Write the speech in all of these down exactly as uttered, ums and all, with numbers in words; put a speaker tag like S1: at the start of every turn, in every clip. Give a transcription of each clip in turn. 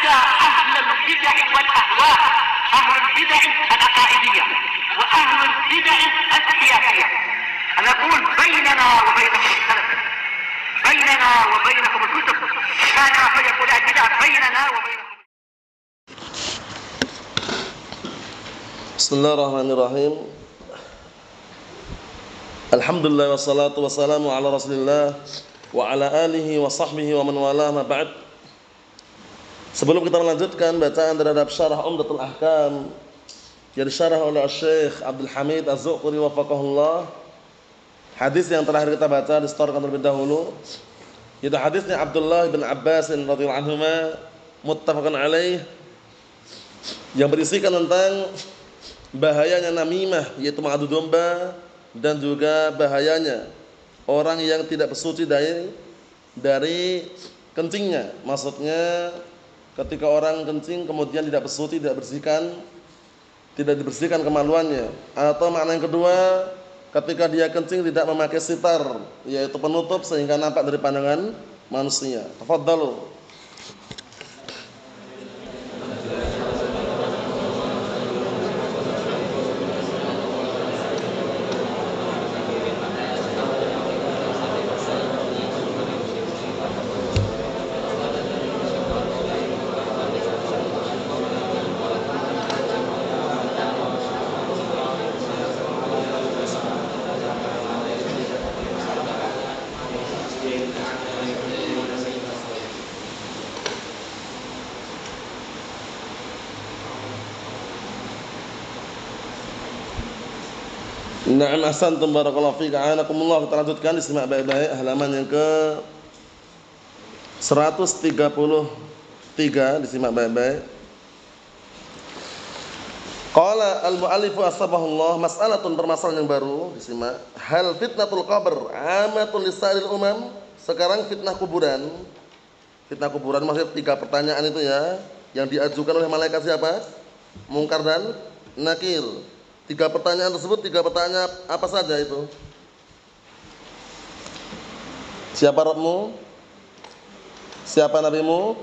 S1: حتى أهل البدع والأهواء، أهل البدع العقائدية وأهل البدع السياسية. أنا أقول بيننا وبينكم السلف، بيننا وبينكم الكتب، كان فيقول البدع بيننا وبينكم.
S2: Bismillahirrahmanirrahim. Alhamdulillah wassalatu wassalamu ala Rasulillah wa ala alihi wa sahbihi wa man walah, ma ba'd. Sebelum kita melanjutkan bacaan terhadap syarah Umdatul Ahkam yang disyarah oleh Syekh Abdul Hamid Az-Zuhri wafaqahullah, hadis yang terakhir kita baca distorkan terlebih dahulu, yaitu hadisnya Abdullah bin Abbas radhiyallahu anhuma muttafaqun alaih, yang berisikan tentang bahayanya namimah, yaitu mengadu domba, dan juga bahayanya orang yang tidak bersuci dari dari kencingnya. Maksudnya ketika orang kencing kemudian tidak bersuci, tidak bersihkan, tidak dibersihkan kemaluannya. Atau makna yang kedua, ketika dia kencing tidak memakai sitar, yaitu penutup sehingga nampak dari pandangan manusia. Tafadhalu. Na'am, ahsantum, barakallahu fiik, a'anakumullah. Kita lanjutkan, disimak baik-baik halaman yang ke seratus tiga puluh tiga, disimak baik-baik. Qala al-mu'allifu asbahullah, mas'alatun, permasalahan yang baru, disimak. Hal fitnatul qabr amatul lisa'il umam? Sekarang fitnah kuburan. Fitnah kuburan maksudnya tiga pertanyaan itu ya, yang diajukan oleh malaikat siapa? Mungkar dan Nakir. Tiga pertanyaan tersebut, tiga pertanyaan apa saja itu? Siapa Rabbmu? Siapa nabimu?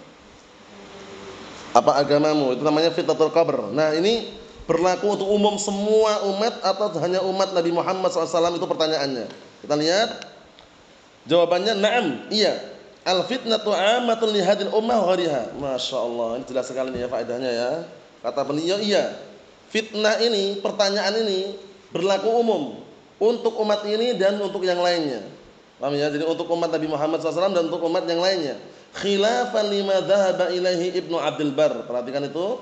S2: Apa agamamu? Itu namanya fitnatul qabr. Nah, ini berlaku untuk umum semua umat atau hanya umat Nabi Muhammad shallallahu alaihi wasallam? Itu pertanyaannya. Kita lihat jawabannya, na'am, iya. Al fitnatu ammatun li hadhil ummah wa ghariha. Masya Allah, ini jelas sekali nih ya faedahnya ya. Kata beliau, iya, fitnah ini, pertanyaan ini berlaku umum untuk umat ini dan untuk yang lainnya. Paham ya? Jadi untuk umat Nabi Muhammad shallallahu alaihi wasallam dan untuk umat yang lainnya. Khilafan lima dhahaba ilaihi Ibnu Abdul Bar. Perhatikan itu.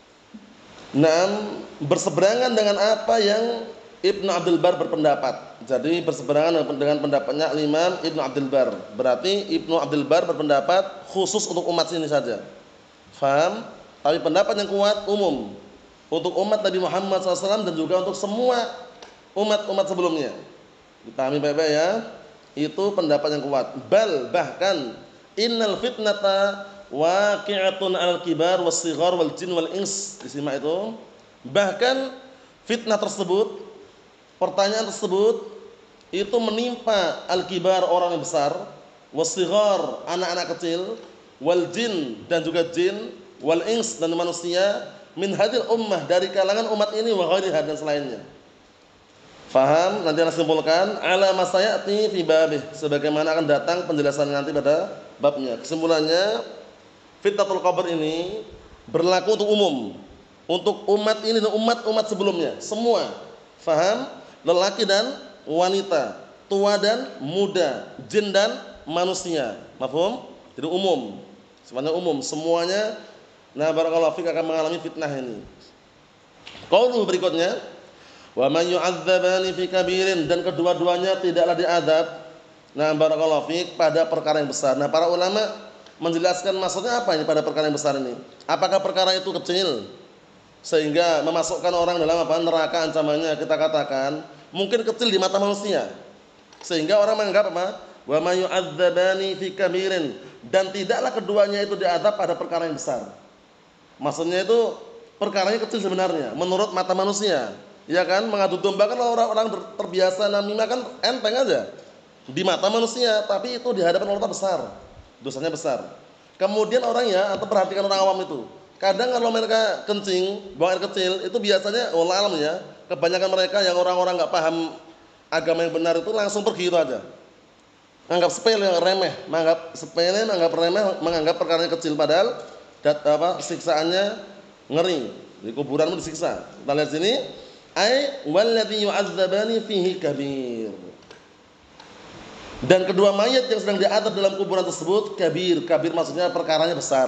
S2: Naam, berseberangan dengan apa yang Ibnu Abdul Bar berpendapat. Jadi berseberangan dengan pendapatnya Imam Ibnu Abdul Bar. Berarti Ibnu Abdul Bar berpendapat khusus untuk umat ini saja. Faham? Tapi pendapat yang kuat umum untuk umat Nabi Muhammad shallallahu alaihi wasallam dan juga untuk semua umat-umat sebelumnya. Dipahami baik-baik ya. Itu pendapat yang kuat. Bal, bahkan innal fitnata waqi'atun 'alal kibar was-shighar wal jin wal ins. Disimak itu. Bahkan fitnah tersebut, pertanyaan tersebut itu menimpa al-kibar, orang yang besar, was-shighar, anak-anak kecil, wal jin, dan juga jin, wal ins, dan manusia, min hadil ummah, dari kalangan umat ini, wa ghairiha, dan selainnya. Faham? Nanti akan simpulkan ala masayati fi babih, sebagaimana akan datang penjelasan nanti pada babnya. Kesimpulannya, fitnatul qabr ini berlaku untuk umum, untuk umat ini dan umat-umat sebelumnya, semua. Faham? Lelaki dan wanita, tua dan muda, jin dan manusia. Mafhum? Jadi umum, sebenarnya umum, semuanya. Nah, barakallahu fik akan mengalami fitnah ini. Qauluhu berikutnya, wa man yu'adzabani fi kabirin, dan kedua-duanya tidaklah diadab. Nah, barakallahu fik, pada perkara yang besar. Nah, para ulama menjelaskan maksudnya apa ini pada perkara yang besar ini? Apakah perkara itu kecil sehingga memasukkan orang dalam apa? Neraka ancamannya? Kita katakan mungkin kecil di mata manusia sehingga orang menganggap apa? Wa man yu'adzabani fi kabirin, dan tidaklah keduanya itu diadab pada perkara yang besar. Maksudnya itu perkaranya kecil sebenarnya menurut mata manusia, ya kan? Mengadu domba kan orang-orang terbiasa namimah kan enteng aja di mata manusia, tapi itu di hadapan Allah besar, dosanya besar. Kemudian orang ya, atau perhatikan orang awam itu. Kadang kalau mereka kencing, buang air kecil, itu biasanya wallah alam ya, kebanyakan mereka yang orang-orang nggak paham agama yang benar itu langsung pergi itu aja. Menganggap sepele, remeh, menganggap sepele, menganggap remeh, menganggap perkara yang kecil, padahal dat, apa, siksaannya ngeri. Di kuburan pun disiksa. Kita lihat sini, ai walladzi yu'adzabani fihi kabir. Dan kedua mayat yang sedang diadab dalam kuburan tersebut kabir. Kabir maksudnya perkaranya besar.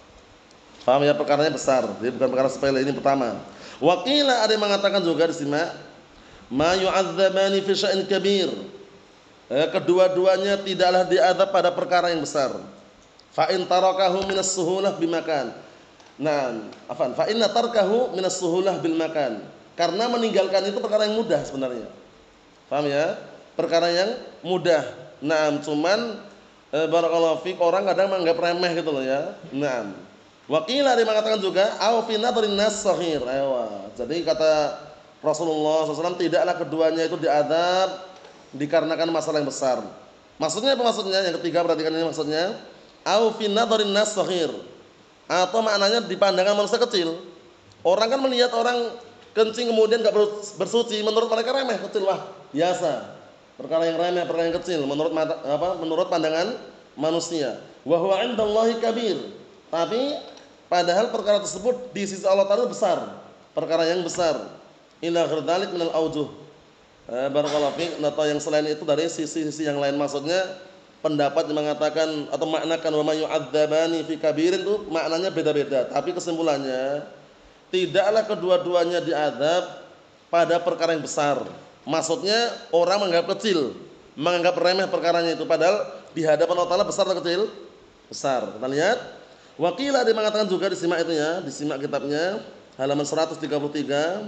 S2: Paham ya, perkaranya besar. Jadi bukan perkara sepele, ini pertama. Wa qila, ada yang mengatakan juga di sini, ma yu'adzabani fi syai'in kabir. Eh, kedua-duanya tidaklah diadab pada perkara yang besar. Fa in tarakahu minas suhulah bimakan. Nah, afan, fa inna tarkahu minas suhulah bil makan. Karena meninggalkan itu perkara yang mudah sebenarnya. Paham ya? Perkara yang mudah. Nah, cuman eh, barakallahu fiik, orang kadang menganggap remeh gitu loh ya. Nah, wakila dia mengatakan juga au fi nadrin nas saghir. Jadi kata Rasulullah shallallahu alaihi wasallam, tidaklah keduanya itu diadab dikarenakan masalah yang besar. Maksudnya apa maksudnya? Yang ketiga, perhatikan ini maksudnya. Au fi nadrin nas saghir. Atau maknanya di pandangan manusia kecil. Orang kan melihat orang kencing kemudian enggak bersuci, menurut mereka remeh, kecil, wah, biasa. Perkara yang remeh, perkara yang kecil menurut mata, apa? Menurut pandangan manusia. Wa huwa 'indallahi kabir. Tapi padahal perkara tersebut di sisi Allah Taala besar, perkara yang besar. Ila ghairdalik minal aujuh. Eh, barakallahu fiik, atau yang selain itu dari sisi-sisi yang lain, maksudnya pendapat yang mengatakan atau maknakan wa may yu'adzabani fi kabirin itu maknanya beda-beda, tapi kesimpulannya tidaklah kedua-duanya diadab pada perkara yang besar. Maksudnya orang menganggap kecil, menganggap remeh perkaranya itu, padahal di hadapan Allah Taala besar atau kecil? Besar. Kita lihat. Wakila dia mengatakan juga, disimak itu ya, disimak kitabnya halaman seratus tiga puluh tiga.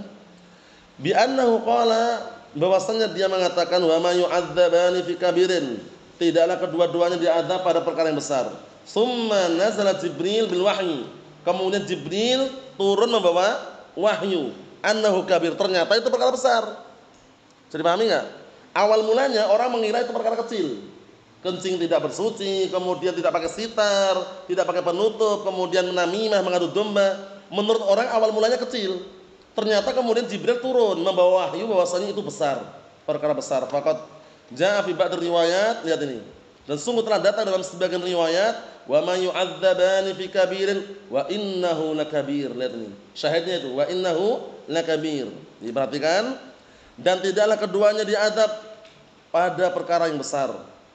S2: Bi annahu qala, bahwasanya dia mengatakan wa may yu'adzabani fi kabirin, tidaklah kedua-duanya diadab pada perkara yang besar. Summa nazala Jibril bil wahyi, kemudian Jibril turun membawa wahyu annahu kabir, ternyata itu perkara besar. Jadi pahami enggak? Awal mulanya orang mengira itu perkara kecil. Kencing tidak bersuci, kemudian tidak pakai sitar, tidak pakai penutup, kemudian menamimah, mengadu domba. Menurut orang awal mulanya kecil. Ternyata kemudian Jibril turun membawa wahyu bahwasanya itu besar, perkara besar. Faqat jaa fi ba'd riwayat, lihat ini. Dan sungguh telah datang dalam sebagian riwayat, wa may yu'adzabani fi kabirin wa innahu lakabir. Lihat ini. Syahidnya itu wa innahu lakabir. Diperhatikan, dan tidaklah keduanya diadab pada perkara yang besar.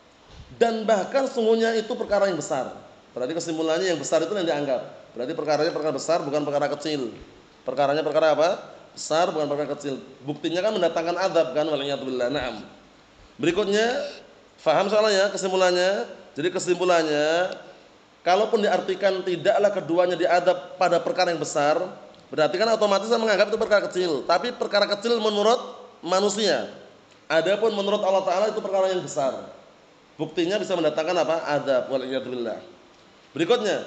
S2: Dan bahkan sungguhnya itu perkara yang besar. Berarti kesimpulannya yang besar itu yang dianggap. Berarti perkaranya perkara besar, bukan perkara kecil. Perkaranya perkara apa? Besar, bukan perkara kecil. Buktinya kan mendatangkan azab kan, waliyadzubillah. Naam. Berikutnya, faham soalnya kesimpulannya. Jadi kesimpulannya, kalaupun diartikan tidaklah keduanya diadab pada perkara yang besar, berarti kan otomatis saya menganggap itu perkara kecil. Tapi perkara kecil menurut manusia. Adapun menurut Allah Taala itu perkara yang besar. Buktinya bisa mendatangkan apa? Azab, waliyadzubillah. Berikutnya,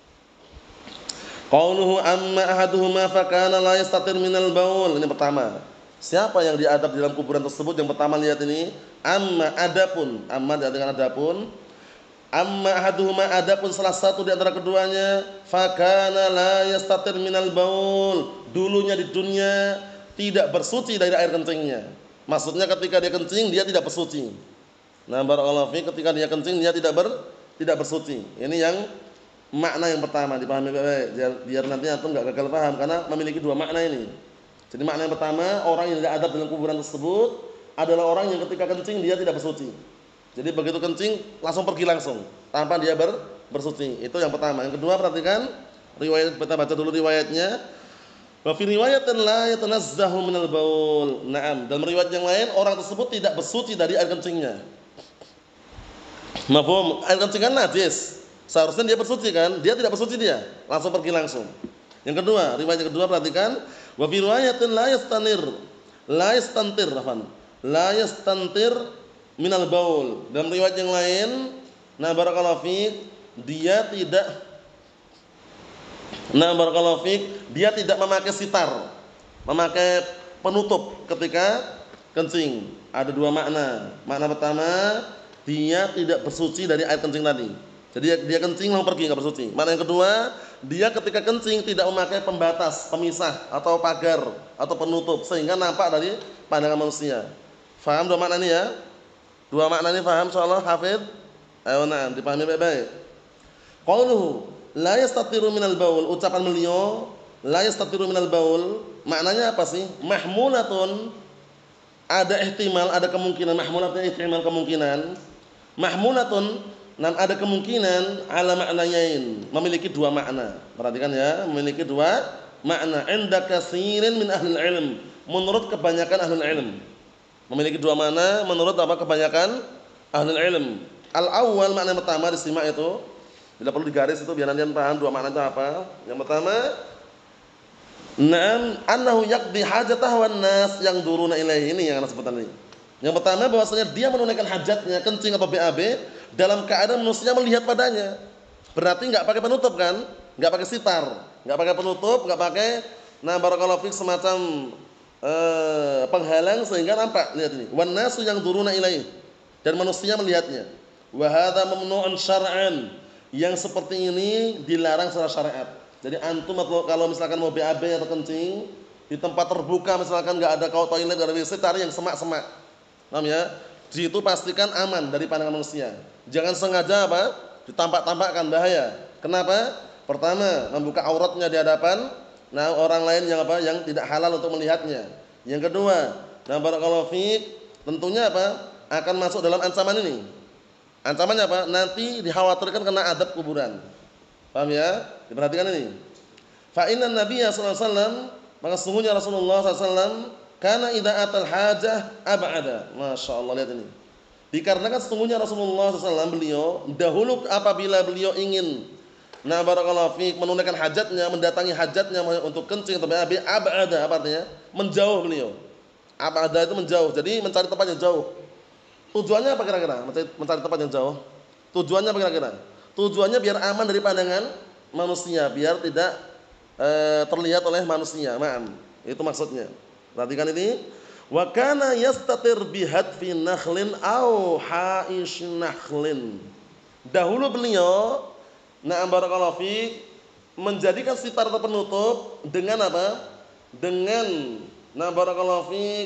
S2: qauluhu amma ahaduhuma fakana la yastatir minal baul. Ini pertama. Siapa yang diadab di dalam kuburan tersebut? Yang pertama, lihat ini. Amma adapun, amma dengan adapun. Amma ahaduhuma adapun salah satu di antara keduanya, fakana la yastatir minal baul. Dulunya di dunia tidak bersuci dari air kencingnya. Maksudnya ketika dia kencing dia tidak bersuci. Nah, barakallahu fiik, ketika dia kencing dia tidak ber tidak bersuci. Ini yang makna yang pertama, dipahami baik-baik biar nanti antum enggak gagal paham, karena memiliki dua makna ini. Jadi makna yang pertama, orang yang diadab dalam kuburan tersebut adalah orang yang ketika kencing dia tidak bersuci. Jadi begitu kencing langsung pergi langsung tanpa dia ber, bersuci. Itu yang pertama. Yang kedua, perhatikan riwayat, kita baca dulu riwayatnya. Wa fi riwayatin la yatanazzahu minal baul. Naam, dalam riwayat yang lain orang tersebut tidak bersuci dari air kencingnya. Mafhum? Air kencing kan najis. Seharusnya dia bersuci kan? Dia tidak bersuci, dia langsung pergi langsung. Yang kedua, riwayat yang kedua, perhatikan, wa fi riwayatin la yastanir, la yastantir, afan. La yastantir minal baul. Dalam riwayat yang lain, nah barakallahu fiik, dia tidak Nah barakallahu fiik, dia tidak memakai sitar, memakai penutup ketika kencing. Ada dua makna. Makna pertama, dia tidak bersuci dari air kencing tadi. Jadi dia, dia kencing langsung pergi, nggak bersuci. Makna yang kedua, dia ketika kencing tidak memakai pembatas, pemisah atau pagar atau penutup sehingga nampak dari pandangan manusia. Faham dua makna ini ya? Dua makna ini faham insyaallah hafid? Ayo nah, dipahami baik-baik. Qauluhu la yastatiru minal baul, ucapan beliau la yastatiru minal baul, maknanya apa sih? Mahmulatun, ada ihtimal, ada kemungkinan, mahmulatun ihtimal kemungkinan. Mahmulatun, nah ada kemungkinan ala maknayain, memiliki dua makna. Perhatikan ya, memiliki dua makna. Inda katsirin min ahli ilm, menurut kebanyakan ahli ilm. Memiliki dua makna menurut apa kebanyakan ahli ilm. Al awal, makna yang pertama disimak itu, tidak perlu digaris itu biar kalian paham dua makna itu apa. Yang pertama, na'am annahu yaqdi hajatahu wan nas yang duruna ilaihi, ini yang ana sebutkan ini. Yang pertama bahwasanya dia menunaikan hajatnya, kencing atau B A B dalam keadaan manusia melihat padanya. Berarti enggak pakai penutup kan? Enggak pakai sitar, enggak pakai penutup, enggak pakai nah barakallahu fik semacam eh, penghalang sehingga nampak. Lihat ini. Wan nasu yang duruna ilaihi, dan manusia melihatnya. Wa hadza mamnu'un syar'an. Yang seperti ini dilarang secara syariat. Jadi antum kalau misalkan mau B A B atau kencing di tempat terbuka misalkan enggak ada kau toilet, enggak ada W C, cari yang semak-semak. Paham ya? Di situ pastikan aman dari pandangan manusia. Jangan sengaja apa? Ditampak-tampakkan, bahaya. Kenapa? Pertama, membuka auratnya di hadapan nah orang lain yang apa? Yang tidak halal untuk melihatnya. Yang kedua, nah barakallahu fiik, tentunya apa? Akan masuk dalam ancaman ini. Ancamannya apa? Nanti dikhawatirkan kena adab kuburan. Paham ya? Diperhatikan ini. Fa inna nabiyya sallallahu alaihi wasallam, maka sesungguhnya Rasulullah sallallahu alaihi wasallam karena idza atal hajah ab'ada. Masya Allah, lihat ini. Dikarenakan sesungguhnya Rasulullah sallallahu alaihi wasallam beliau dahulu apabila beliau ingin nah barakallahu fiik menunaikan hajatnya, mendatangi hajatnya untuk kencing atau B A B, ab'ada apa artinya? Menjauh beliau. Ab'ada itu menjauh. Jadi mencari tempat yang jauh. Tujuannya apa kira-kira? Mencari, mencari tempat yang jauh. Tujuannya apa kira-kira? Tujuannya biar aman dari pandangan manusia, biar tidak e, terlihat oleh manusia. Ma'am. Itu maksudnya. Perhatikan ini, wa kana yastatir bihadfi nakhlin au ha'ish nakhlin. Dahulu beliau na'am barakallahu fiik menjadikan sitar atau penutup dengan apa? Dengan na'am barakallahu fiik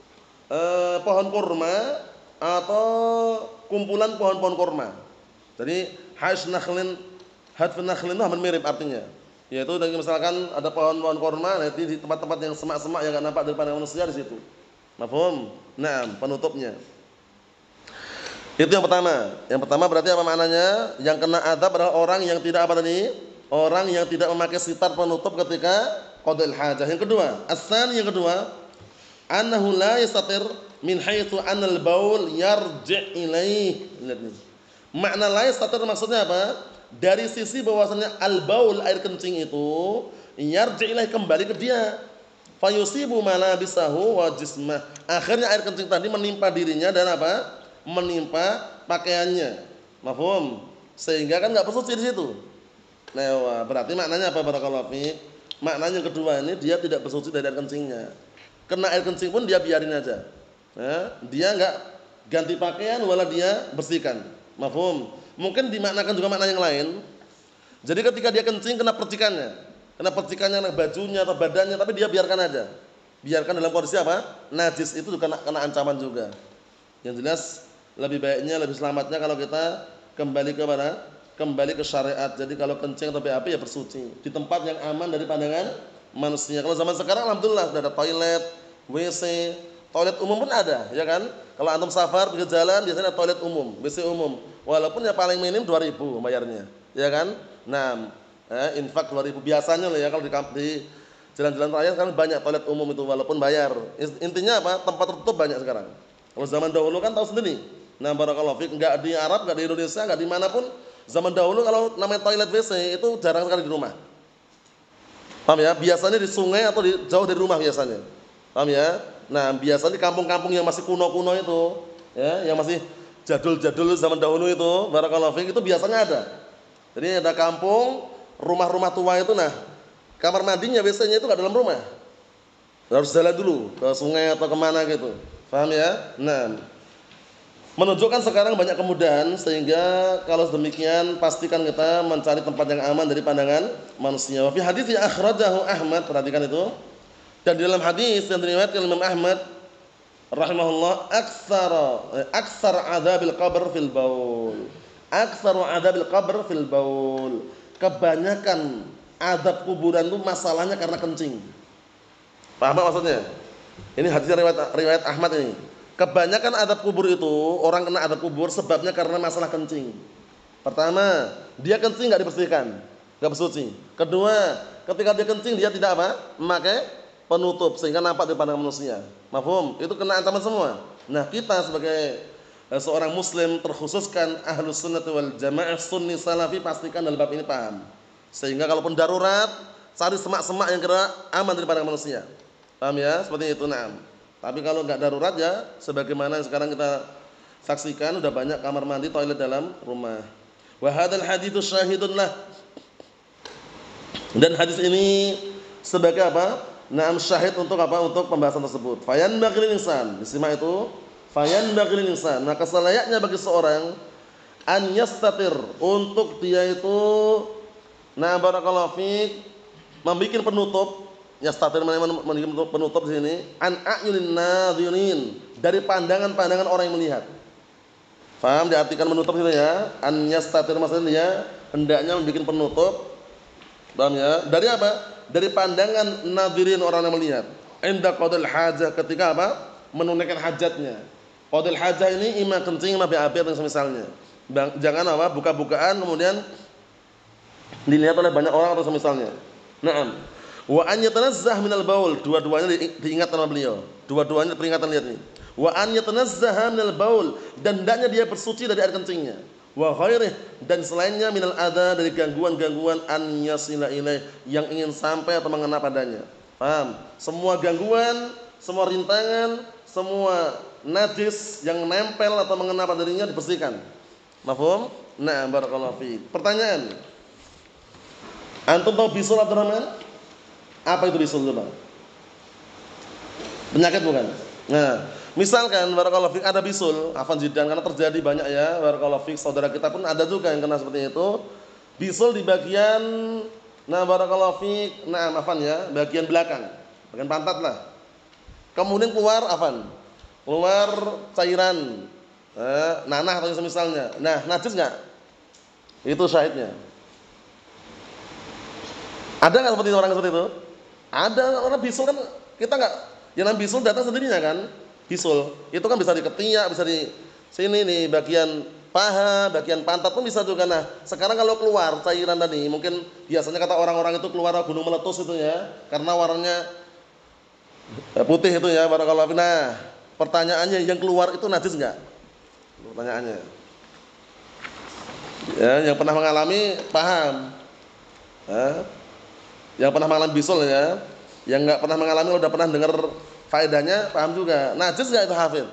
S2: eh, pohon kurma atau kumpulan pohon-pohon kurma. Jadi ha'ish nakhlin, hadfi nakhlin itu hampir mirip artinya. Yaitu misalkan ada pohon-pohon kurma, nanti di tempat-tempat yang semak-semak yang enggak nampak dari pandangan manusia di situ. Mafhum? Naam, penutupnya. Itu yang pertama. Yang pertama berarti apa maknanya? Yang kena adab adalah orang yang tidak apa tadi? Orang yang tidak memakai sitar penutup ketika qada'il hajah. Yang kedua, as-tsani yang kedua, annahu la yastatir min haitsu anal baul yarji' ilaih. Lihat ini. Makna la yastatir maksudnya apa? Dari sisi bahwasanya al-baul, air kencing itu yarji' ilaih, kembali ke dia. Fayusibu malabisahu wa jismah. Akhirnya air kencing tadi menimpa dirinya dan apa? Menimpa pakaiannya. Mafhum? Sehingga kan enggak bersuci di situ. Nah, berarti maknanya apa barakallahu fiik? Maknanya yang kedua ini dia tidak bersuci dari air kencingnya. Kena air kencing pun dia biarin aja. Nah, dia enggak ganti pakaian wala dia bersihkan. Mafhum? Mungkin dimaknakan juga makna yang lain. Jadi ketika dia kencing kena percikannya. Kena percikannya kena bajunya atau badannya, tapi dia biarkan aja. Biarkan dalam kondisi apa? Najis, itu juga kena, kena ancaman juga. Yang jelas lebih baiknya, lebih selamatnya kalau kita kembali ke mana? Kembali ke syariat. Jadi kalau kencing atau B A B ya bersuci di tempat yang aman dari pandangan manusia. Kalau zaman sekarang alhamdulillah sudah ada toilet, W C, toilet umum pun ada, ya kan? Kalau antum safar pergi jalan biasanya ada toilet umum, W C umum. Walaupun ya paling minim dua ribu bayarnya, ya kan? Nah, eh, infak dua ribu biasanya loh ya kalau di, di jalan-jalan raya kan banyak toilet umum itu walaupun bayar. Intinya apa? Tempat tertutup banyak sekarang. Kalau zaman dahulu kan tahu sendiri. Nah, barakallahu fiik, enggak di Arab, enggak di Indonesia, enggak di manapun. Zaman dahulu kalau namanya toilet W C itu jarang sekali di rumah. Paham ya? Biasanya di sungai atau di, jauh dari rumah biasanya. Paham ya? Nah, biasanya di kampung-kampung yang masih kuno-kuno itu, ya, yang masih jadul-jadul zaman dahulu itu, barakallahu fiik, itu biasanya ada. Jadi ada kampung, rumah-rumah tua itu, nah, kamar mandinya W C-nya itu enggak dalam rumah. Harus jalan dulu ke sungai atau kemana gitu. Paham ya? Nah, Menunjukkan sekarang banyak kemudahan, sehingga kalau demikian pastikan kita mencari tempat yang aman dari pandangan manusia. Wa fi hadits yang akhrajahu Ahmad, perhatikan itu. Dan di dalam hadis yang diriwayatkan Imam Ahmad rahimahullah, aktsara aktsar adzabil qabr fil baul. Aktsaru adzabil qabr fil baul. Kebanyakan azab kuburan itu masalahnya karena kencing. Paham maksudnya? Ini hadis riwayat riwayat Ahmad ini. Kebanyakan azab kubur itu, orang kena azab kubur sebabnya karena masalah kencing. Pertama, dia kencing enggak dibersihkan, enggak bersuci. Kedua, ketika dia kencing dia tidak apa? Memakai penutup sehingga nampak di pandangan manusia. Mafhum? Itu kena ancaman semua. Nah, kita sebagai eh, seorang muslim, terkhususkan ahlus sunnah wal jamaah sunni salafi, pastikan dalam bab ini paham. Sehingga kalaupun darurat, cari semak-semak yang kira aman dari pandangan manusia. Paham ya? Seperti itu, na'am. Tapi kalau enggak darurat ya, sebagaimana yang sekarang kita saksikan, sudah banyak kamar mandi, toilet dalam rumah. Wa hadzal haditsu syahidun lah. Dan hadis ini sebagai apa? Naam, syahid untuk apa? Untuk pembahasan tersebut. Fayan baqil insan. Disimak itu. Fayan baqil insan. Maka selayaknya bagi seorang an yastatir, untuk dia itu na barakallahu fiik, membuat penutup. Yastatir membuat penutup di sini an a'yunin nadhirin, dari pandangan-pandangan orang yang melihat. Faham? Diartikan menutup itu ya. An yastatir maksudnya dia hendaknya membuat penutup. Paham ya? Dari apa? Dari pandangan nadhirin, orang yang melihat. Inda qadil hajah, ketika apa? Menunaikan hajatnya. Qadil hajah ini ima kencing, ima B A B dan semisalnya. Jangan apa? Buka-bukaan kemudian dilihat oleh banyak orang atau semisalnya. Naam. Wa an yatanazzah minal baul, dua-duanya diingatkan oleh beliau. Dua-duanya peringatan, lihat nih. Wa an yatanazzah minal baul, dan hendaknya dia bersuci dari air kencingnya. Wa ghairih, dan selainnya minal adza, dari gangguan-gangguan an yasila ilaih, yang ingin sampai atau mengena padanya. Paham? Semua gangguan, semua rintangan, semua najis yang nempel atau mengena pada dirinya dibersihkan. Mafhum? Nah, barakallahu fiik. Pertanyaan. Antum tahu bisul Abdurrahman? Apa itu bisul coba? Penyakit bukan? Nah, misalkan barakallahu fiik ada bisul, afan jidan, karena terjadi banyak ya, barakallahu fiik, saudara kita pun ada juga yang kena seperti itu. Bisul di bagian, nah barakallahu fiik, nah afan ya, bagian belakang, bagian pantat lah. Kemudian keluar afan, keluar cairan, eh, nanah atau semisalnya. Nah, najis enggak? Itu syahidnya. Ada nggak seperti itu, orang seperti itu? Ada. Orang bisul kan kita nggak, yang namanya bisul datang sendirinya kan. Bisul itu kan bisa di ketiak, bisa di sini nih, bagian paha, bagian pantat pun bisa juga. Nah, sekarang kalau keluar cairan tadi, mungkin biasanya kata orang-orang itu keluar gunung meletus itu ya, karena warnanya putih itu ya, barakallahu. Nah, pertanyaannya, yang keluar itu najis nggak? Pertanyaannya. Ya, yang pernah mengalami paham. Ya. Yang pernah mengalami bisul ya, yang nggak pernah mengalami udah pernah dengar faedahnya, paham juga. Najis nggak itu hafid?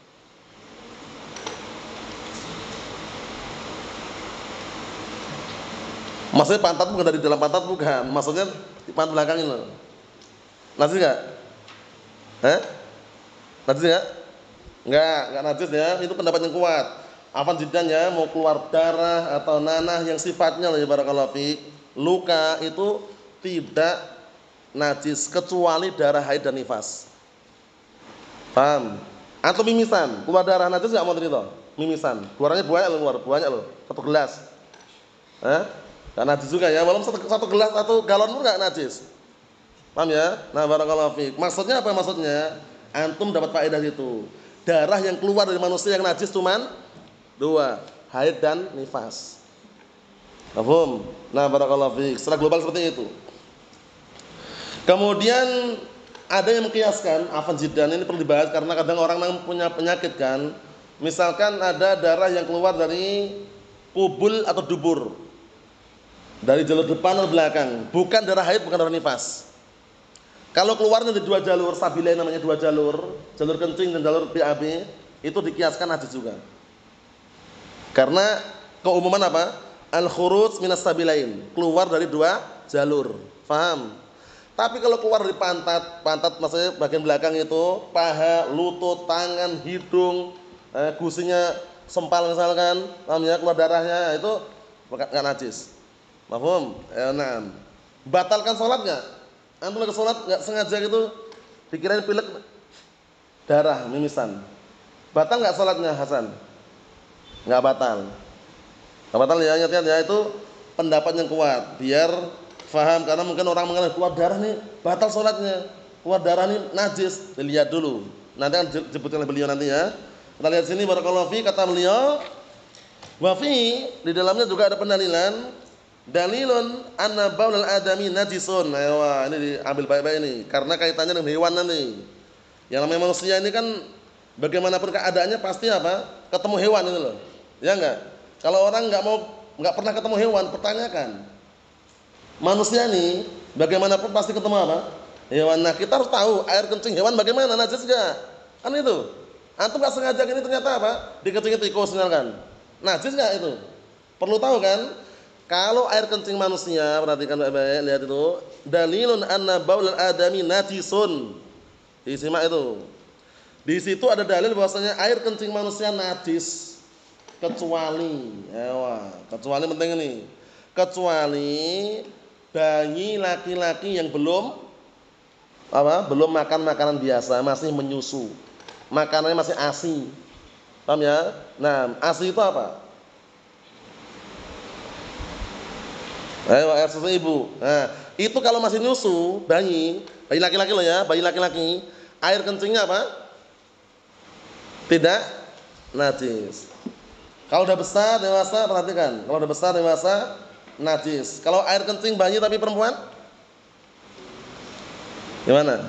S2: Maksudnya pantat bukan, dari dalam pantat bukan, maksudnya di pantat belakang ini loh. Najis nggak? Eh? Najis nggak? Nggak, nggak najis ya. Itu pendapat yang kuat. Afan jidan ya, mau keluar darah atau nanah yang sifatnya ya barakallahu fiik, luka itu tidak najis kecuali darah haid dan nifas. Paham? Atau mimisan, keluar darah najis enggak mau cerita? Mimisan, keluarnya banyak loh, keluar banyak loh, satu gelas. Eh? Enggak najis juga ya, walaupun satu, satu gelas atau galon pun enggak najis. Paham ya? Nah, barakallahu fiik. Maksudnya apa maksudnya? Antum dapat faedah itu. Darah yang keluar dari manusia yang najis cuman dua, haid dan nifas. Paham? Nah, barakallahu fiik. Secara global seperti itu. Kemudian ada yang mengkiaskan, afan jidan ini perlu dibahas karena kadang orang yang punya penyakit kan. Misalkan ada darah yang keluar dari kubul atau dubur, dari jalur depan atau belakang, bukan darah haid, bukan darah nifas. Kalau keluarnya dari dua jalur, sabilain namanya, dua jalur, jalur kencing dan jalur B A B, itu dikiaskan najis juga. Karena keumuman apa? Al-khuruj minas sabilain, keluar dari dua jalur. Faham? Tapi kalau keluar dari pantat, pantat maksudnya bagian belakang itu, paha, lutut, tangan, hidung, eh, gusinya sempal misalkan, paham ya, keluar darahnya, itu enggak najis. Paham? Ya, nah. Batalkan salat enggak? Antum lagi salat enggak sengaja gitu dikirain pilek darah, mimisan. Batal enggak salatnya, Hasan? Enggak batal. Enggak batal ya, ingat ya, itu pendapat yang kuat biar faham, karena mungkin orang mengenai keluar darah nih batal salatnya. Keluar darah nih najis, dilihat dulu. Nanti akan disebutkan oleh beliau nanti ya. Kita lihat sini barakallahu fi, kata beliau, wa fi, di dalamnya juga ada pendalilan, dalilun anna baulal adami najisun. Nah, wah, ini diambil baik-baik ini karena kaitannya dengan hewan nanti. Yang namanya manusia ini kan bagaimanapun keadaannya pasti apa? Ketemu hewan itu loh. Ya enggak? Kalau orang enggak mau enggak pernah ketemu hewan, pertanyakan. Manusia ini bagaimanapun pasti ketemu apa? Hewan. Nah, kita harus tahu air kencing hewan bagaimana, najis enggak? Kan itu. Antum enggak sengaja ini ternyata apa? Dikencingin tikus misalkan. Najis enggak itu? Perlu tahu kan? Kalau air kencing manusia, perhatikan baik-baik, lihat itu, dalilun anna baulal adami najisun. Disimak itu. Di situ ada dalil bahwasanya air kencing manusia najis kecuali, ewa, kecuali penting ini. Kecuali bayi laki-laki yang belum apa? Belum makan makanan biasa, masih menyusu. Makanannya masih A S I. Paham ya? Nah, A S I itu apa? Ayo, air susu ibu. Nah, itu kalau masih nyusu, bayi, bayi laki-laki loh ya, bayi laki-laki, air kencingnya apa? Tidak najis. Kalau udah besar dewasa, perhatikan. Kalau udah besar dewasa, najis. Kalau air kencing bayi tapi perempuan, gimana?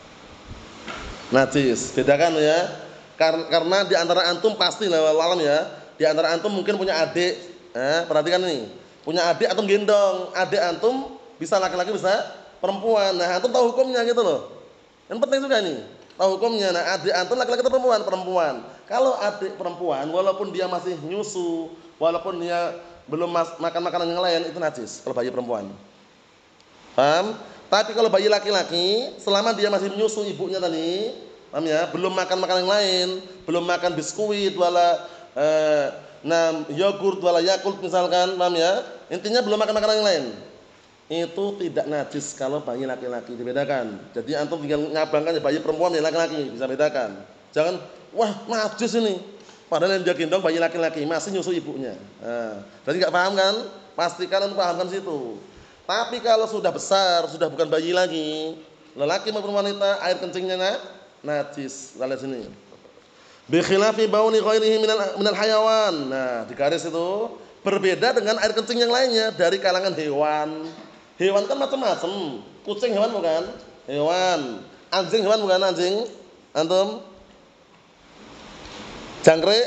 S2: Najis. Bedakan ya. Karena di antara antum pasti lah alam ya. Di antara antum mungkin punya adik. Eh, perhatikan nih. Punya adik antum gendong. Adik antum bisa laki-laki bisa perempuan. Nah, antum tahu hukumnya gitu loh. Yang penting juga nih. Tahu hukumnya. Nah, adik antum laki-laki atau perempuan? Perempuan. Kalau adik perempuan, walaupun dia masih nyusu, walaupun dia belum makan makanan yang lain, itu najis kalau bayi perempuan. Paham? Tapi kalau bayi laki-laki, selama dia masih menyusu ibunya tadi, paham ya? Belum makan makanan yang lain, belum makan biskuit, wala eh, nah, yogurt, wala Yakult misalkan, paham ya? Intinya belum makan makanan yang lain. Itu tidak najis kalau bayi laki-laki, dibedakan. Jadi antum tinggal ngabangkan ya, bayi perempuan ya laki-laki, bisa bedakan. Jangan, wah najis ini. Padahal yang dia gendong bayi laki-laki, masih nyusu ibunya. Nah, berarti nggak paham kan? Pastikan antum pahamkan situ. Tapi kalau sudah besar, sudah bukan bayi lagi, lelaki maupun wanita, air kencingnya najis. Kita lihat sini. Bi khilafi bauli ghairihi minal minal hayawan. Nah, di garis itu berbeda dengan air kencing yang lainnya dari kalangan hewan. Hewan kan macam-macam. Kucing hewan bukan? Hewan. Anjing hewan bukan anjing? Antum? Jangkrik?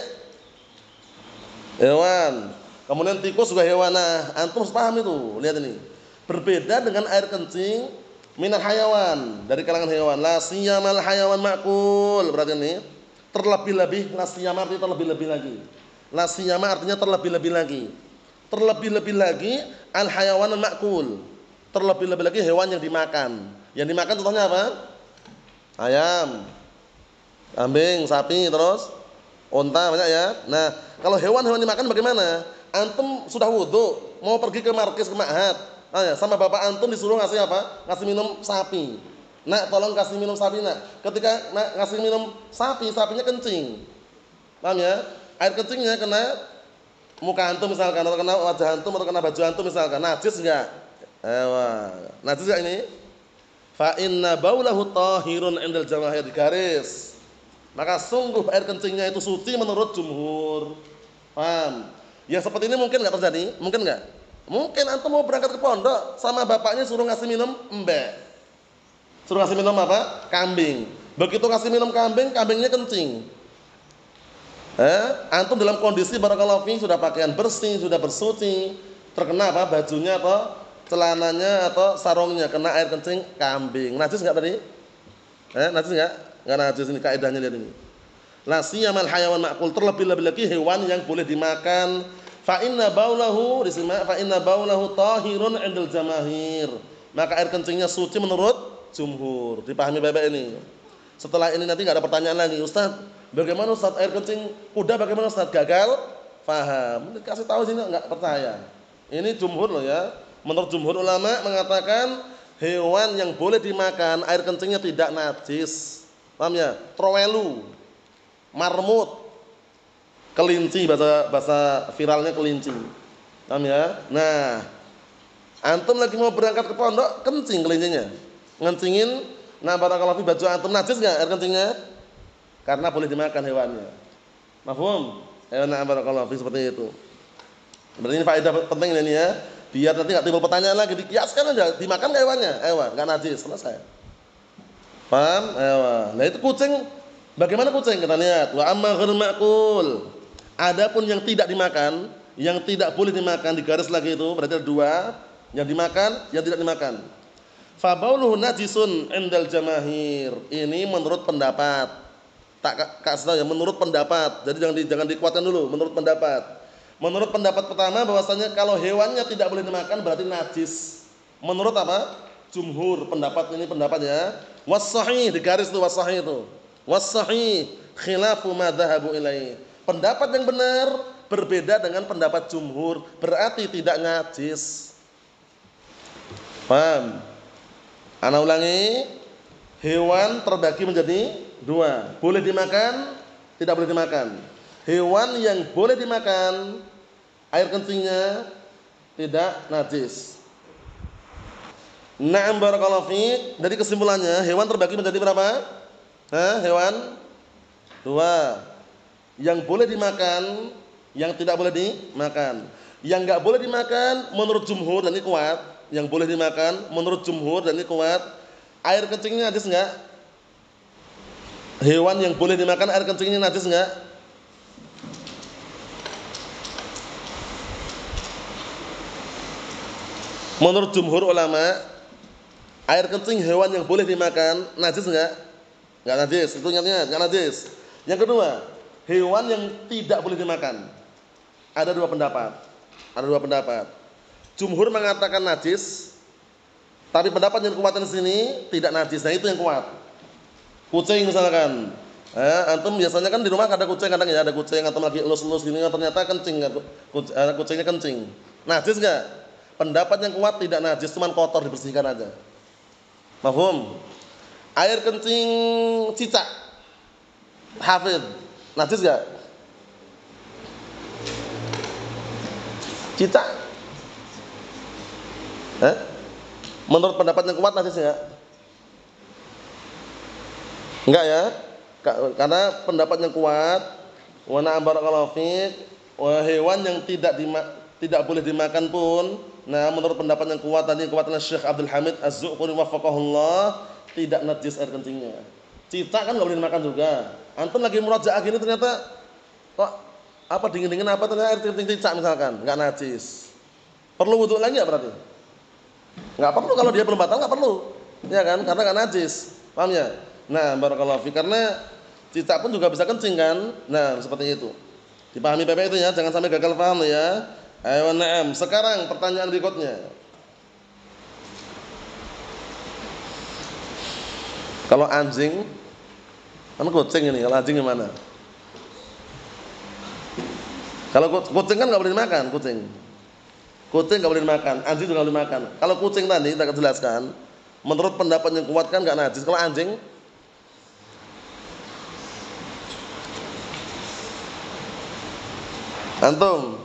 S2: Hewan. Kemudian tikus juga hewan. Nah, antum harus paham itu. Lihat ini. Berbeda dengan air kencing minal hayawan, dari kalangan hewan. La siyamal hayawan ma'kul. Berarti ini terlebih-lebih, la siyama artinya terlebih-lebih lagi. La siyama artinya terlebih-lebih lagi. Terlebih-lebih lagi al hayawan ma'kul. Terlebih-lebih lagi hewan yang dimakan. Yang dimakan contohnya apa? Ayam, kambing, sapi, terus unta, banyak ya. Nah, kalau hewan-hewan dimakan bagaimana? Antum sudah wudu, mau pergi ke markis, ke ma'had, ah, ya, sama bapak antum disuruh ngasih apa? Ngasih minum sapi. Nak, tolong kasih minum sapi, nak. Ketika nak ngasih minum sapi, sapinya kencing. Paham ya? Air kencingnya kena muka antum misalkan, atau kena wajah antum, atau kena baju antum misalkan. Najis enggak? Ewa. Najis enggak ini? Fa inna baulahu tahirun indal jamaahir, garis. Maka sungguh air kencingnya itu suci menurut jumhur. Paham? Yang seperti ini mungkin enggak terjadi? Mungkin enggak? Mungkin antum mau berangkat ke pondok sama bapaknya suruh ngasih minum embek. Suruh ngasih minum apa? Kambing. Begitu ngasih minum kambing, kambingnya kencing. Eh, antum dalam kondisi barakallahu fi sudah pakaian bersih, sudah bersuci, terkena apa? Bajunya atau celananya atau sarungnya kena air kencing kambing. Najis enggak tadi? Eh, najis enggak? Enggak najis, ini kaidahnya lihat ini. La siyamal hayawan ma'kul, terlebih-lebih lagi hewan yang boleh dimakan. Fa inna baulahu, disimak, fa inna baulahu tahirun 'indal jamaahir. Maka air kencingnya suci menurut jumhur. Dipahami baik-baik ini. Setelah ini nanti enggak ada pertanyaan lagi, Ustaz. Bagaimana Ustaz air kencing kuda bagaimana Ustaz? Gagal paham. Kasih tahu sini enggak percaya. Ini jumhur loh ya. Menurut jumhur ulama mengatakan hewan yang boleh dimakan air kencingnya tidak najis. Paham ya? Trowelu, marmut, kelinci, bahasa bahasa viralnya kelinci. Paham ya? Nah, antum lagi mau berangkat ke pondok, kencing kelincinya. Ngencingin, nah barakallahu fi baju antum najis enggak air kencingnya? Karena boleh dimakan hewannya. Mafhum? Ya, nah barakallahu fi seperti itu. Berarti ini faedah penting ini ya. Biar nanti enggak timbul pertanyaan lagi, dikiaskan aja, dimakan enggak hewannya? Hewan, enggak najis, selesai. Paham? Hewan. Nah, itu kucing, bagaimana kucing? Kita lihat, wa amma ghairu ma'kul. Adapun yang tidak dimakan, yang tidak boleh dimakan, di garis lagi itu berarti ada dua, yang dimakan, yang tidak dimakan. Fa bauluhu najisun indal jamahir. Ini menurut pendapat. Tak kasih tahu ya, menurut pendapat. Jadi jangan di, jangan dikuatkan dulu, menurut pendapat. Menurut pendapat pertama bahwasanya kalau hewannya tidak boleh dimakan berarti najis. Menurut apa? Jumhur pendapat ini pendapatnya. Was-sahih di garis itu was-sahih itu. Was-sahih khilafu ma dhahabu ilaihi. Pendapat yang benar berbeda dengan pendapat jumhur, berarti tidak najis. Paham? Ana ulangi, hewan terbagi menjadi dua, boleh dimakan, tidak boleh dimakan. Hewan yang boleh dimakan, air kencingnya tidak najis. Na'am barakallahu fiik. Dari kesimpulannya, hewan terbagi menjadi berapa? Hah, hewan? Dua. Yang boleh dimakan, yang tidak boleh dimakan. Yang enggak boleh dimakan menurut jumhur dan ini kuat. Yang boleh dimakan menurut jumhur dan ini kuat. Air kencingnya najis enggak? Hewan yang boleh dimakan air kencingnya najis enggak? Menurut jumhur ulama, air kencing hewan yang boleh dimakan najis enggak? Enggak najis, itu ingatnya, enggak najis. Yang kedua, hewan yang tidak boleh dimakan. Ada dua pendapat. Ada dua pendapat. Jumhur mengatakan najis, tapi pendapat yang kuat di sini tidak najis. Nah, itu yang kuat. Kucing misalkan, eh, antum biasanya kan di rumah ada kucing, kadang ya ada kucing atau lagi elus-elus gini, ternyata kencing, kucingnya kencing. Najis enggak? Pendapat yang kuat tidak najis, cuma kotor dibersihkan aja. Mafhum? Air kencing cicak, hafid, najis enggak? Cicak? Eh? Menurut pendapat yang kuat najis enggak? Enggak ya? Karena pendapat yang kuat, wa na'am barakallahu fiik, wa hewan yang tidak dima, tidak boleh dimakan pun, nah menurut pendapat yang kuat tadi kuatnya Syekh Abdul Hamid Az-Zuquri wafaqahullah, tidak najis air kencingnya. Cicak kan enggak boleh dimakan juga. Antum lagi murajaah gini ternyata kok apa dingin-dingin apa ternyata air kencing cicak misalkan, enggak najis. Perlu wudu lagi enggak berarti? Enggak perlu, kalau dia belum batal enggak perlu. Ya kan? Karena enggak najis. Paham ya? Nah, barakallahu fi, karena cicak pun juga bisa kencing kan? Nah, seperti itu. Dipahami Bapak itu ya, jangan sampai gagal paham ya. Ayo na'am. Sekarang pertanyaan berikutnya. Kalau anjing, kan kucing ini, kalau anjing gimana? Kalau kucing kan enggak boleh dimakan, kucing. Kucing enggak boleh dimakan, anjing juga enggak boleh dimakan. Kalau kucing tadi kita jelaskan, menurut pendapat yang kuat kan enggak najis. Kalau anjing, antum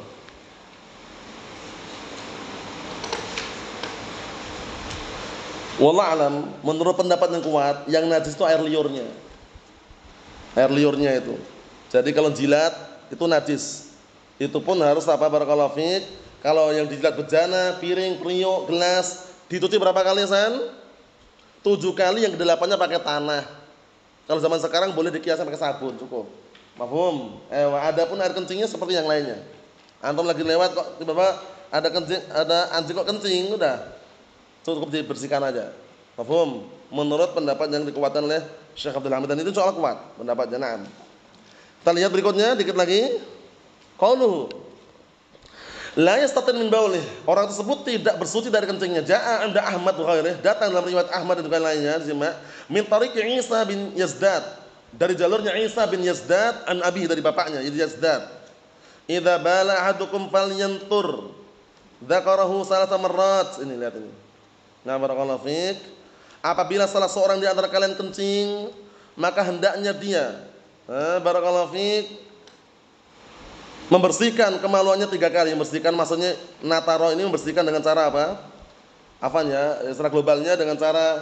S2: wallah alam, menurut pendapat yang kuat, yang najis itu air liurnya. Air liurnya itu. Jadi kalau jilat itu najis. Itu pun harus apa barakallahu fiik. Kalau yang dijilat bejana, piring, periuk, gelas, dicuci berapa kali San? Tujuh kali, yang kedelapannya pakai tanah. Kalau zaman sekarang boleh dikiaskan pakai sabun, cukup. Mafhum? Eh, adapun air kencingnya seperti yang lainnya. Antum lagi lewat kok tiba-tiba ada kencing, ada anjing kok kencing, udah cukup dibersihkan aja. Mafhum? Menurut pendapat yang dikuatkan oleh Syekh Abdul Hamid, dan itu soal kuat pendapatnya. Naam. Kita lihat berikutnya dikit lagi. Qauluhu la yastatin min baulih. Orang tersebut tidak bersuci dari kencingnya. Jaa 'inda Ahmad wa ghairihi, datang dalam riwayat Ahmad dan juga lainnya, simak, min tariq Isa bin Yazdad, dari jalurnya Isa bin Yazdad an abi dari bapaknya Yazdad. Idza bala ahadukum falyantur dzakarahu salasa marrat. Ini lihat ini. Nah, barakallahu fiik. Apabila salah seorang di antara kalian kencing, maka hendaknya dia eh, barakallahu fiik membersihkan kemaluannya tiga kali. Membersihkan maksudnya nataro ini membersihkan dengan cara apa? Apanya? Secara globalnya dengan cara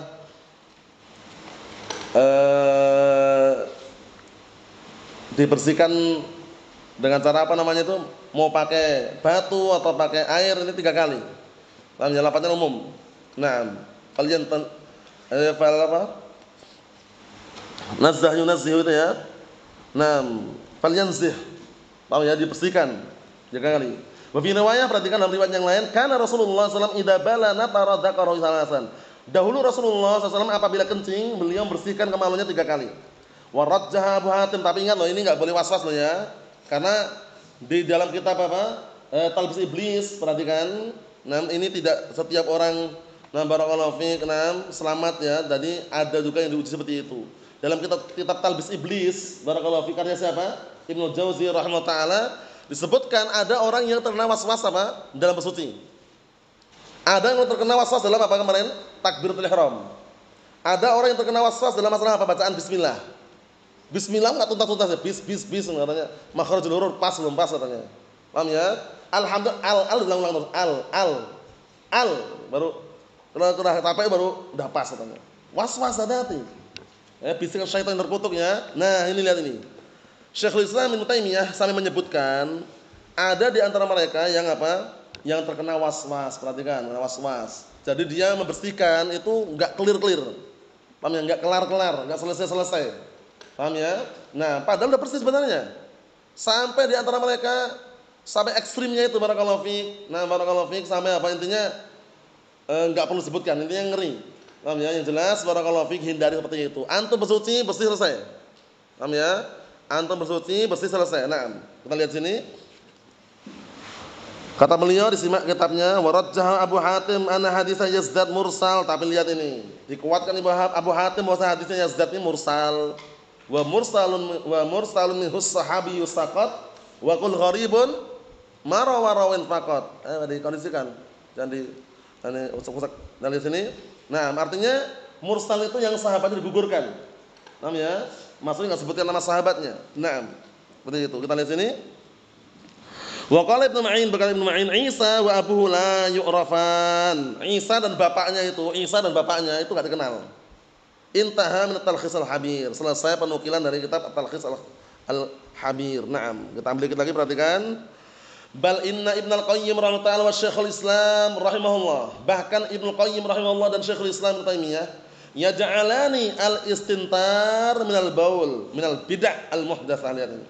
S2: eh, dibersihkan dengan cara apa namanya itu? Mau pakai batu atau pakai air ini tiga kali. Paham ya, lafadznya umum. Nah, kalian eh, fal apa? Nazzah yunazzih itu ya. Nah, falyanzih. Paham ya, dibersihkan tiga kali. Wa fi riwayah, perhatikan dalam riwayat yang lain, kana Rasulullah sallallahu alaihi wasallam idza bala natara dzakarahu salasan. Dahulu Rasulullah sallallahu alaihi wasallam apabila kencing, beliau membersihkan kemaluannya tiga kali. Wa rajjaha Abu Hatim, tapi ingat loh, ini enggak boleh was-was loh ya. Karena di dalam kitab apa? E, Talbis Iblis, perhatikan. Nah, ini tidak setiap orang nah barakallahu fiik nah selamat ya. Jadi ada juga yang diuji seperti itu. Dalam kitab kitab Talbis Iblis, barakallahu fiik, karya siapa? Ibnu Jauzi rahimahullah taala, disebutkan ada orang yang terkena was-was apa? Dalam bersuci. Ada yang terkena was-was dalam apa kemarin? Takbiratul ihram. Ada orang yang terkena was-was dalam masalah apa? Bacaan bismillah. Bismillah enggak tuntas-tuntas ya, bis bis bis katanya. Makhrajul huruf pas belum pas katanya. Paham ya? Alhamdulillah al al ulang-ulang terus al al al baru kalau sudah capek baru udah pas katanya. Was-was hati-hati. Ya, bisikan syaitan yang terkutuk ya. Nah, ini lihat ini. Syekhul Islam Ibnu Taimiyah sampai menyebutkan ada di antara mereka yang apa? Yang terkena was-was, perhatikan, was-was. Jadi dia membersihkan itu enggak clear-clear. Paham ya? Enggak kelar-kelar, enggak selesai-selesai. Paham ya? Nah, padahal udah bersih sebenarnya. Sampai di antara mereka sampai ekstrimnya itu barakallahu fiik. Nah, barakallahu fiik sampai apa intinya eh, enggak perlu sebutkan, intinya ngeri. Paham ya? Yang jelas barakallahu fiik hindari seperti itu. Antum bersuci bersih selesai. Paham ya? Antum bersuci bersih selesai. Nah, kita lihat sini. Kata beliau, disimak kitabnya, warajjaha Abu Hatim anna haditsa Yazdad mursal. Tapi lihat ini, dikuatkan Abu Hatim bahwa hadisnya Yazdad ini mursal. Wa mursalun wa mursalun min sahabi yusaqat wa qul gharibun mara wa rawin faqat. Eh, dikondisikan. Jangan di ini usak-usak dari sini. Nah, artinya mursal itu yang sahabatnya digugurkan. Paham ya? Maksudnya enggak sebutkan nama sahabatnya. Nah, seperti itu. Kita lihat sini. Wa qala Ibnu Ma'in, berkata Ibnu Ma'in, Isa wa abuhu la yu'rafan. Isa dan bapaknya itu, Isa dan bapaknya itu enggak dikenal. Intaha min at-talkhis al-habir. Selesai penukilan dari kitab at-talkhis al-habir. Naam, kita ambil lagi, perhatikan. Bal inna Ibnu al-Qayyim rahimahullah ta'ala wa Syekhul Islam rahimahullah. Bahkan Ibnu al-Qayyim rahimahullah dan Syekhul Islam Ibnu Taimiyah yaj'alani al-istintar min al-baul min al-bid'ah al-muhdatsah. Lihat ini.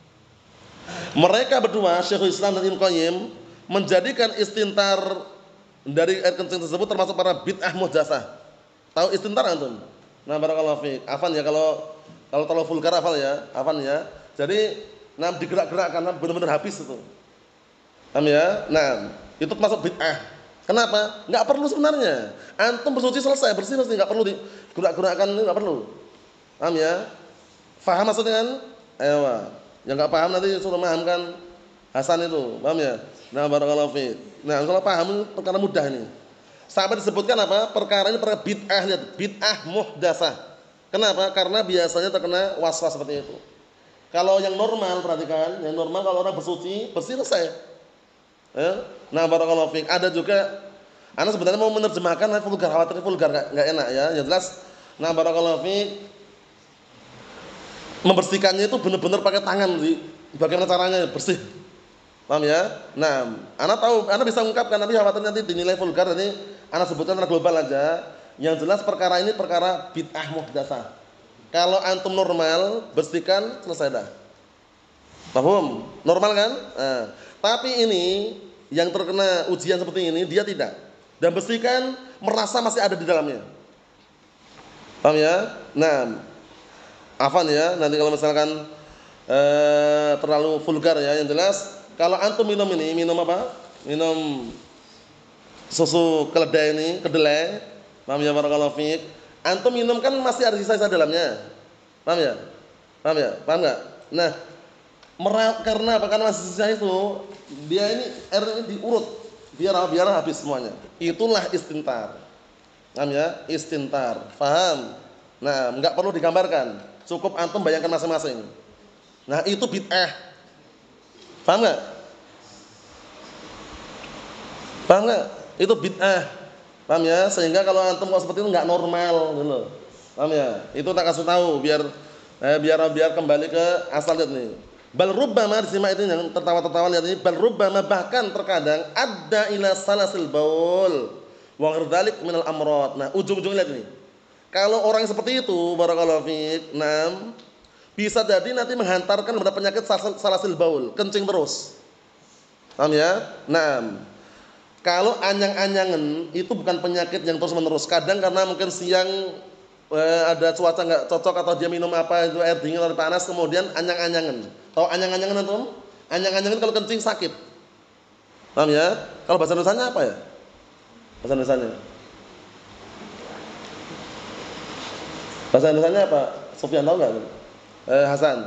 S2: Mereka berdua, Syekhul Islam dan Ibnu Qayyim, menjadikan istintar dari air kencing tersebut termasuk para bid'ah muhdatsah. Tahu istintar antum? Nah, barakallahu fiik. Afan ya, kalau kalau terlalu vulgar hafal ya, afan ya. Jadi, nah digerak-gerakkan benar-benar habis itu. Paham ya? Nah, itu termasuk bid'ah. Kenapa? Enggak perlu sebenarnya. Antum bersuci selesai, bersih mesti enggak perlu digerak-gerakkan, enggak perlu. Paham ya? Faham maksudnya kan? Ayo. Yang enggak paham nanti suruh mahamkan Hasan itu. Paham ya? Nah, barakallahu fiik. Nah, kalau paham perkara mudah ini. Sampai disebutkan apa? Perkara ini perkara bid'ah, lihat, bid'ah muhdatsah. Kenapa? Karena biasanya terkena was-was seperti itu. Kalau yang normal, perhatikan, yang normal kalau orang bersuci, bersih selesai. Ya? Nah, barakallahu fiik. Ada juga, ana sebenarnya mau menerjemahkan vulgar, khawatir vulgar enggak enggak enak ya. Yang jelas, nah barakallahu fiik, membersihkannya itu benar-benar pakai tangan, bagaimana caranya bersih. Paham ya? Nah, ana tahu, ana bisa ungkapkan, tapi khawatir nanti dinilai vulgar, nanti ana sebutkan secara global aja. Yang jelas perkara ini perkara bid'ah muhdatsah. Kalau antum normal, bersihkan selesai dah. Paham? Normal kan? Nah, tapi ini yang terkena ujian seperti ini dia tidak. Dan bersihkan merasa masih ada di dalamnya. Paham ya? Nah, afan ya, nanti kalau misalkan eh, terlalu vulgar ya, yang jelas kalau antum minum ini, minum apa? Minum susu keledai ini, kedelai. Paham ya, barakallahu fiik. Antum minum kan masih ada sisa-sisa dalamnya. Paham ya? Paham ya? Paham enggak? Nah, merat karena apa? Karena masih sisa itu, dia ini air ini diurut biar biar habis semuanya. Itulah istintar. Paham ya? Istintar. Paham? Nah, enggak perlu digambarkan. Cukup antum bayangkan masing-masing. Nah, itu bid'ah. Paham enggak? Paham enggak? Itu bid'ah. Paham ya? Sehingga kalau antum kok seperti itu enggak normal gitu loh. Paham ya? Itu tak kasih tahu biar eh, biar biar kembali ke asal lihat nih. Bal rubbama disimak itu yang tertawa-tertawa lihat ini, bal rubbama bahkan terkadang ada ila salasil baul wa ghairdalik minal amrad. Nah, ujung-ujung lihat ini. Kalau orang seperti itu barakallahu fiik, enam bisa jadi nanti menghantarkan kepada penyakit salasil baul, kencing terus. Paham ya? Nah, kalau anyang-anyangan itu bukan penyakit yang terus-menerus. Kadang karena mungkin siang eh, ada cuaca nggak cocok atau dia minum apa itu air dingin atau panas kemudian anyang-anyangan. Tahu anyang-anyangan antum? Anyang-anyangan kalau kencing sakit. Paham ya? Kalau bahasa Indonesianya apa ya? Bahasa Indonesianya. Bahasa Indonesianya apa? Sofyan tahu nggak? Eh, Hasan.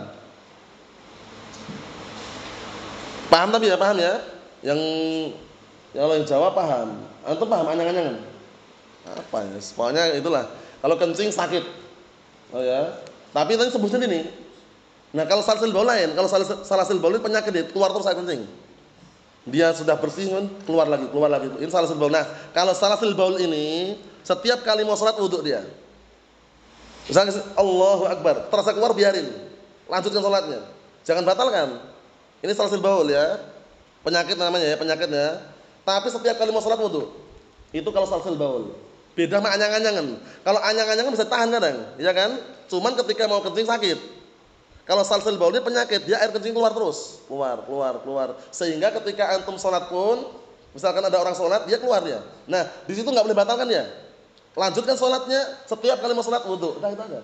S2: Paham tapi ya, paham ya? Yang yang kalau yang Jawa paham. Antum paham anyang-anyangan? Apa ya? Pokoknya itulah. Kalau kencing sakit. Oh ya. Tapi tadi sebutnya ini. Nah, kalau salasil baul lain, kalau salasil baul penyakit dia keluar terus air kencing. Dia sudah bersih keluar lagi, keluar lagi. Ini salasil baul. Nah, kalau salasil baul ini setiap kali mau salat wudu dia. Misalnya Allahu Akbar, terasa keluar biarin. Lanjutkan salatnya. Jangan batalkan. Ini salasil baul ya. Penyakit namanya ya, penyakitnya. Tapi setiap kali mau salat wudu. Itu kalau salasil baul. Beda sama anyang-anyangan. Kalau anyang-anyangan bisa tahan kadang, ya kan? Cuman ketika mau kencing sakit. Kalau salasil baul ini penyakit, dia air kencing keluar terus, keluar, keluar, keluar. Sehingga ketika antum salat pun, misalkan ada orang salat, dia keluar dia. Nah, di situ nggak boleh batalkan ya. Lanjutkan salatnya setiap kali mau salat wudu. Udah itu aja.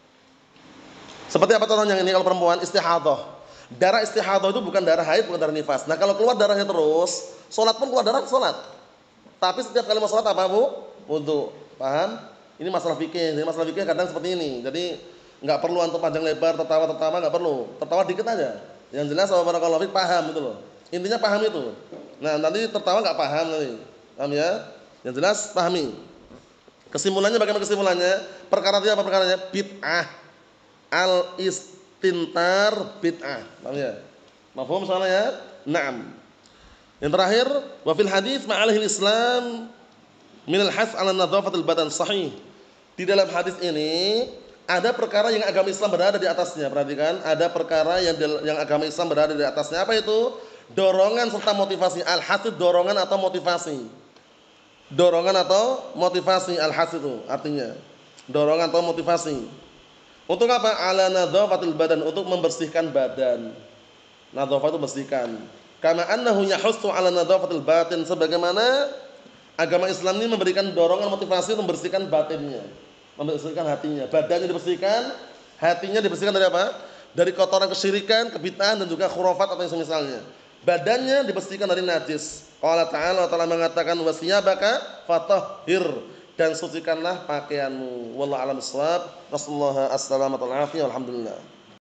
S2: Seperti apa contohnya ini kalau perempuan istihadah. Darah istihadah itu bukan darah haid, bukan darah nifas. Nah, kalau keluar darahnya terus, salat pun keluar darah salat. Tapi setiap kali mau salat apa, Bu? Wudu. Paham? Ini masalah fikih. Jadi masalah fikih kadang seperti ini. Jadi nggak perlu antum panjang lebar tertawa-tertawa, nggak perlu. Tertawa dikit aja. Yang jelas sama barakallahu fiik paham itu loh. Intinya paham itu. Nah, nanti tertawa nggak paham nanti. Paham ya? Yang jelas pahami. Kesimpulannya bagaimana kesimpulannya? Perkara itu apa perkaranya? Bid'ah. Al istintar bid'ah. Paham ya? Mafhum soalnya ya? Naam. Yang terakhir, wa fil hadis ma'alihil Islam minal has 'ala nadhafatil badan sahih. Di dalam hadis ini ada perkara yang agama Islam berada di atasnya. Perhatikan, ada perkara yang yang agama Islam berada di atasnya. Apa itu? Dorongan serta motivasi. Al-hasid dorongan atau motivasi. Dorongan atau motivasi al-hasid itu artinya dorongan atau motivasi. Untuk apa? Ala nadhafatil badan, untuk membersihkan badan. Nadhafah itu bersihkan. Kama annahu yahussu ala nadhafatil batin, sebagaimana agama Islam ini memberikan dorongan motivasi untuk membersihkan batinnya. Membersihkan hatinya, badannya dibersihkan, hatinya dibersihkan dari apa? Dari kotoran kesyirikan, kebid'ahan dan juga khurafat atau yang semisalnya. Badannya dibersihkan dari najis. Allah Ta'ala telah mengatakan wasiyabaka fatahhir, dan sucikanlah pakaianmu. Wallahu a'lam bishawab. Wassallallahu assalamu alaihi wa alhamdulillah.